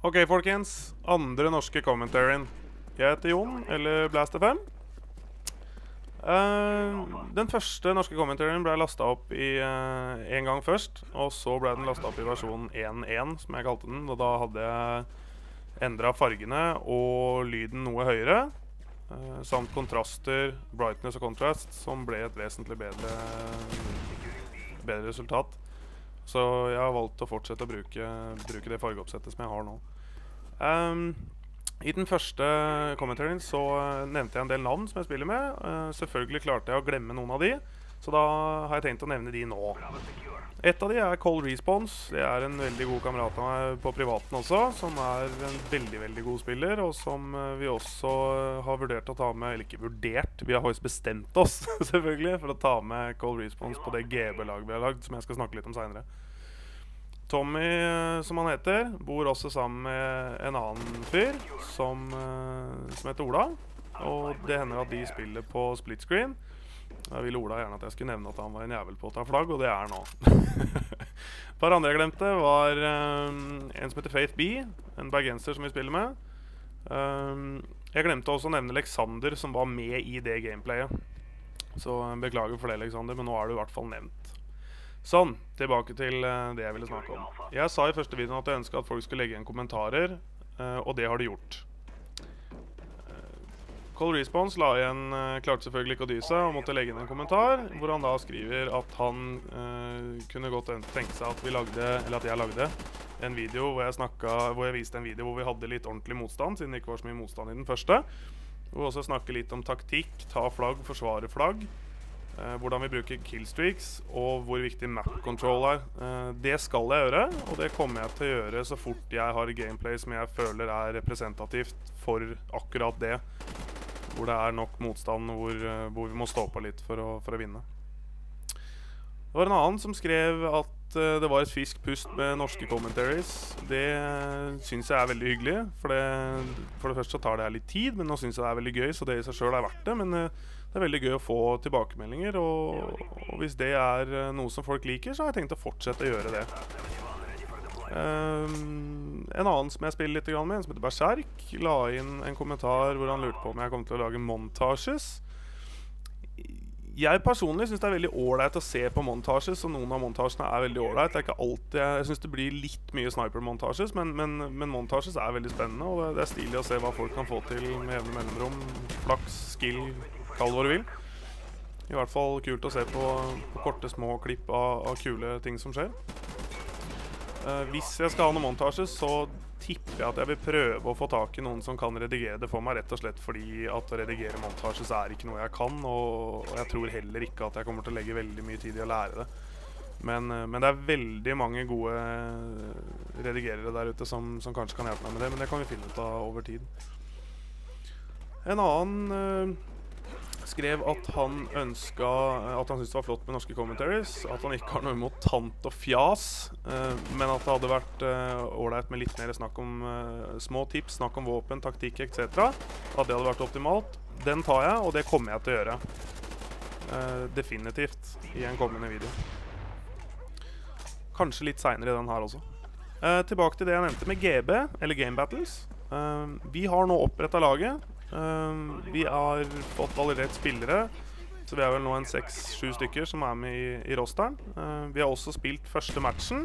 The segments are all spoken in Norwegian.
Ok, folkens. Andre norske commentaryen. Jeg heter Jon, eller Blast5. Den første norske commentaryen ble lastet opp i en gang først, og så ble den lastet opp i versjon 1.1, som jeg kalte den, og da hadde jeg endret fargene og lyden noe høyere, samt kontraster, brightness og contrast, som ble et vesentlig bedre resultat. Så jeg har valgt å fortsette å bruke det fargeoppsettet som jeg har nå. I den første kommentaren så nevnte jeg en del navn som jeg spiller med. Selvfølgelig klarte jeg å glemme noen av de, så da har jeg tenkt å nevne de nå. Et av de er Cold Response. Det er en veldig god kamerat av meg på privaten også, som er en veldig god spiller, og som vi også har vurdert å ta med, eller ikke vurdert, vi har faktisk bestemt oss selvfølgelig for å ta med Cold Response på det GB-laget vi har lagd, som jeg skal snakke litt om senere. Tommy, som han heter, bor også sammen med en annen fyr som heter Ola, og det hender at de spiller på split screen. Da ville Ola gjerne at jeg skulle nevne at han var en jævel på å ta flagg, og det er han nå. Et par andre jeg glemte var en som heter Faith B, en bergenser som vi spiller med. Jeg glemte også å nevne Alexander, som var med i det gameplayet. Så beklager for det, Alexander, men nå er du i hvert fall nevnt. Sånn, tilbake til det jeg ville snakke om. Jeg sa i første videoen at jeg ønsket at folk skulle legge igjen kommentarer, og det har de gjort. Cold Response la igjen, klarte selvfølgelig ikke å dy seg og måtte legge inn en kommentar, hvor han da skriver at han kunne godt tenke seg at jeg lagde en video hvor jeg viste en video hvor vi hadde litt ordentlig motstand, siden det ikke var så mye motstand i den første. Hvor vi også snakker litt om taktikk, ta flagg, forsvare flagg, hvordan vi bruker killstreaks, og hvor viktig map control er. Det skal jeg gjøre, og det kommer jeg til å gjøre så fort jeg har gameplay som jeg føler er representativt for akkurat det. Hvor det er nok motstand, hvor vi må stå på litt for å vinne. Det var en annen som skrev at det var et frisk pust med norske commentaries. Det synes jeg er veldig hyggelig, for det første så tar det her litt tid, men nå synes jeg det er veldig gøy, så det i seg selv er verdt det. Men det er veldig gøy å få tilbakemeldinger, og hvis det er noe som folk liker, så har jeg tenkt å fortsette å gjøre det. En annen som jeg spiller litt med, en som heter Berserk, la inn en kommentar hvor han lurte på om jeg kom til å lage montages. Jeg personlig synes det er veldig ålreit å se på montages, og noen av montagesene er veldig ålreit. Det er ikke alltid, jeg synes det blir litt mye sniper-montages, men montages er veldig spennende, og det er stilig å se hva folk kan få til med jevne mellomrom, flaks, skill, kall hva du vil. I hvert fall kult å se på korte, små klipp av kule ting som skjer. Hvis jeg skal ha noen montages, så tipper jeg at jeg vil prøve å få tak i noen som kan redigere det for meg, rett og slett fordi at å redigere montages er ikke noe jeg kan, og jeg tror heller ikke at jeg kommer til å legge veldig mye tid i å lære det. Men det er veldig mange gode redigerere der ute som kanskje kan hjelpe meg med det, men det kan vi finne ut av over tid. En annen skrev at han syntes det var flott med norske commentaries, at han ikke har noe imot tant og fjas, men at det hadde vært ålreit med litt mer snakk om små tips, snakk om våpen, taktikk, etc. At det hadde vært optimalt. Den tar jeg, og det kommer jeg til å gjøre. Definitivt i en kommende video. Kanskje litt senere i den her også. Tilbake til det jeg nevnte med GB, eller Game Battles. Vi har nå opprettet laget. Vi har fått allerede spillere, så vi er vel nå en 6-7 stykker som er med i rosteren. Vi har også spilt første matchen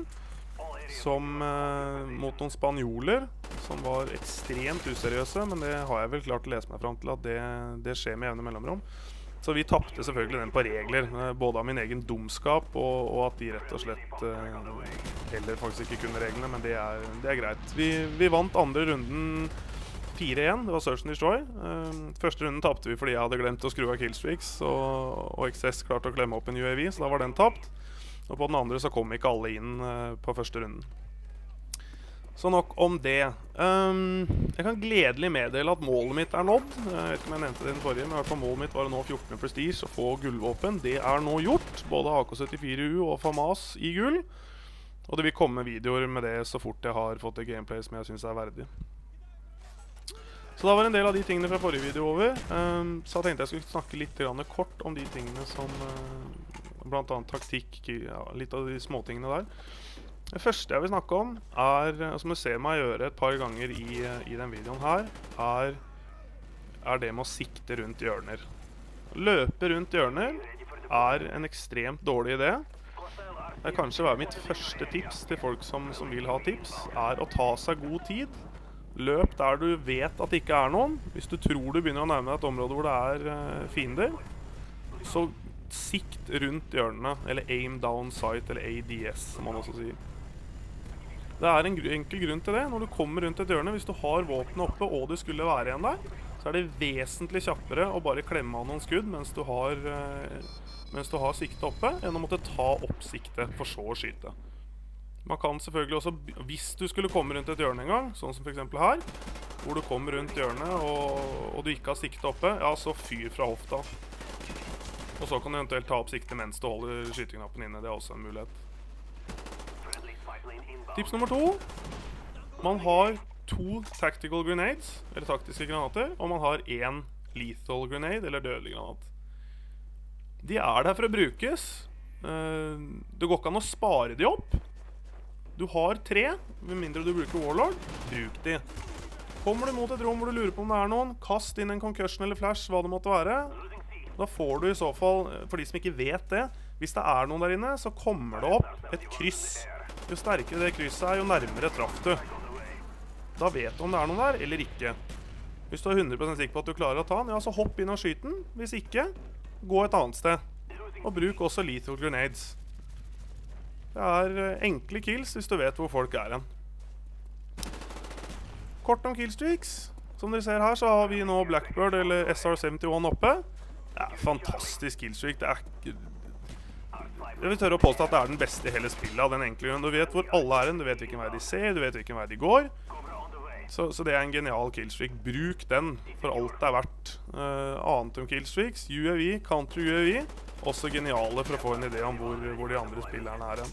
mot noen spanjoler som var ekstremt useriøse, men det har jeg vel klart å lese meg frem til at det skjer med jevne mellomrom. Så vi tappte selvfølgelig den på regler, både av min egen dumskap og at de rett og slett heller faktisk ikke kunne reglene, men det er greit. Vi vant andre runden 4-1, det var Search and Destroy. Første runden tappte vi fordi jeg hadde glemt å skru av killstreaks, og XS klarte å klemme opp en UAV, så da var den tapt. Og på den andre så kom ikke alle inn på første runden. Så nok om det. Jeg kan gledelig meddele at målet mitt er nådd. Jeg vet ikke om jeg nevnte det i den forrige, men i hvert fall målet mitt var å nå 14 prestige og få gullvåpen. Det er nå gjort, både AK-74U og FAMAS i gull. Og det vil komme videoer med det så fort jeg har fått et gameplay som jeg synes er verdig. Så da var en del av de tingene fra forrige video over. Så jeg tenkte jeg skulle snakke litt kort om de tingene som blant annet taktikk, ja, litt av de småtingene der. Det første jeg vil snakke om som du ser meg gjøre et par ganger i den videoen her, er det med å sikte rundt hjørner. Løpe rundt hjørner en ekstremt dårlig idé. Det kanskje være mitt første tips til folk som vil ha tips, å ta seg god tid. Løp der du vet at det ikke noen. Hvis du tror du begynner å nærme deg et område hvor det fiender, så sikt rundt hjørnene, eller aim down sight, eller ADS, som man også sier. Det en enkel grunn til det. Når du kommer rundt et hjørne, hvis du har våpenet oppe, og det skulle være en der, så det vesentlig kjappere å bare klemme av noen skudd mens du har siktet oppe, enn å måtte ta opp siktet for så å skyte. Man kan selvfølgelig også, hvis du skulle komme rundt et hjørne en gang, sånn som for eksempel her, hvor du kommer rundt hjørnet og du ikke har siktet oppe, ja, så fyr fra hofta. Og så kan du eventuelt ta opp siktet mens du holder skyteknappen inne. Det også en mulighet. Tips nummer 2. Man har 2 tactical grenades, eller taktiske granater, og man har 1 lethal grenade, eller dødelig granat. De der for å brukes. Det går ikke an å spare de opp. Du har 3, med mindre du bruker Warlord. Bruk de. Kommer du mot et rom hvor du lurer på om det noen, kast inn en concussion eller flash, hva det måtte være. Da får du i så fall, for de som ikke vet det, hvis det noen der inne, så kommer det opp et kryss. Jo sterkere det krysset jo nærmere traff du. Da vet du om det noen der, eller ikke. Hvis du 100% sikker på at du klarer å ta den, ja, så hopp inn og skyt den. Hvis ikke, gå et annet sted. Og bruk også lethal grenades. Det enkle kills hvis du vet hvor folk hen. Kort om killstreaks. Som dere ser her, så har vi nå Blackbird eller SR-71 oppe. Det fantastisk killstreak. Jeg vil tørre å påstå at det den beste i hele spillet av den enkle grunnen. Du vet hvor alle hen, du vet hvilken vei de ser, du vet hvilken vei de går. Så det en genial killstreak. Bruk den for alt det verdt. Annet om killstreaks, UAV, counter-UAV, også geniale for å få en idé om hvor de andre spillerne hen.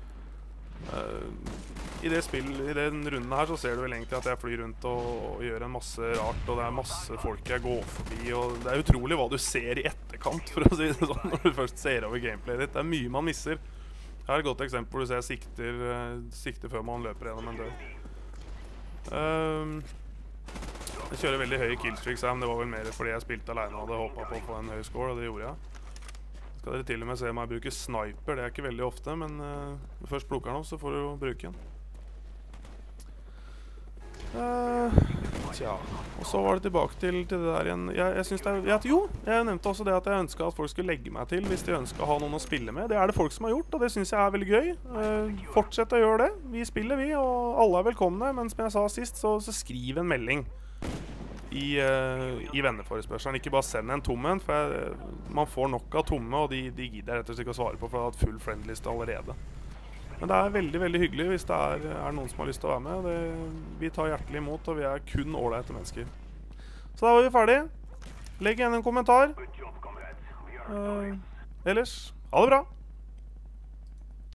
I den runden her så ser du vel egentlig at jeg flyr rundt og gjør en masse rart, og det masse folk jeg går forbi, og det utrolig hva du ser i etterkant, for å si det sånn, når du først ser over gameplayet ditt. Det mye man misser. Her et godt eksempel hvor du ser sikter før man løper gjennom en dør. Jeg kjører veldig høye killstreaks her, men det var vel mer fordi jeg spilte alene og hadde håpet på å få en høy score, og det gjorde jeg. Skal dere til og med se meg bruke sniper, det ikke veldig ofte, men når du først plukker den opp, så får du jo bruke den. Tja, og så var det tilbake til det der igjen. Jeg synes jeg nevnte også det at jeg ønsket at folk skulle legge meg til hvis de ønsket å ha noen å spille med. Det det folk som har gjort, og det synes jeg veldig gøy. Fortsett å gjøre det. Vi spiller vi, og alle velkomne, men som jeg sa sist, så skriv en melding i venneforespørselen. Ikke bare send en tomme, for man får nok av tomme, og de gidder rett og slett ikke å svare på, for jeg har hatt full friendliste allerede. Men det veldig, veldig hyggelig hvis det noen som har lyst til å være med. Vi tar hjertelig imot, og vi kun ålreite mennesker. Så da var vi ferdig. Legg igjen en kommentar. Ellers, ha det bra!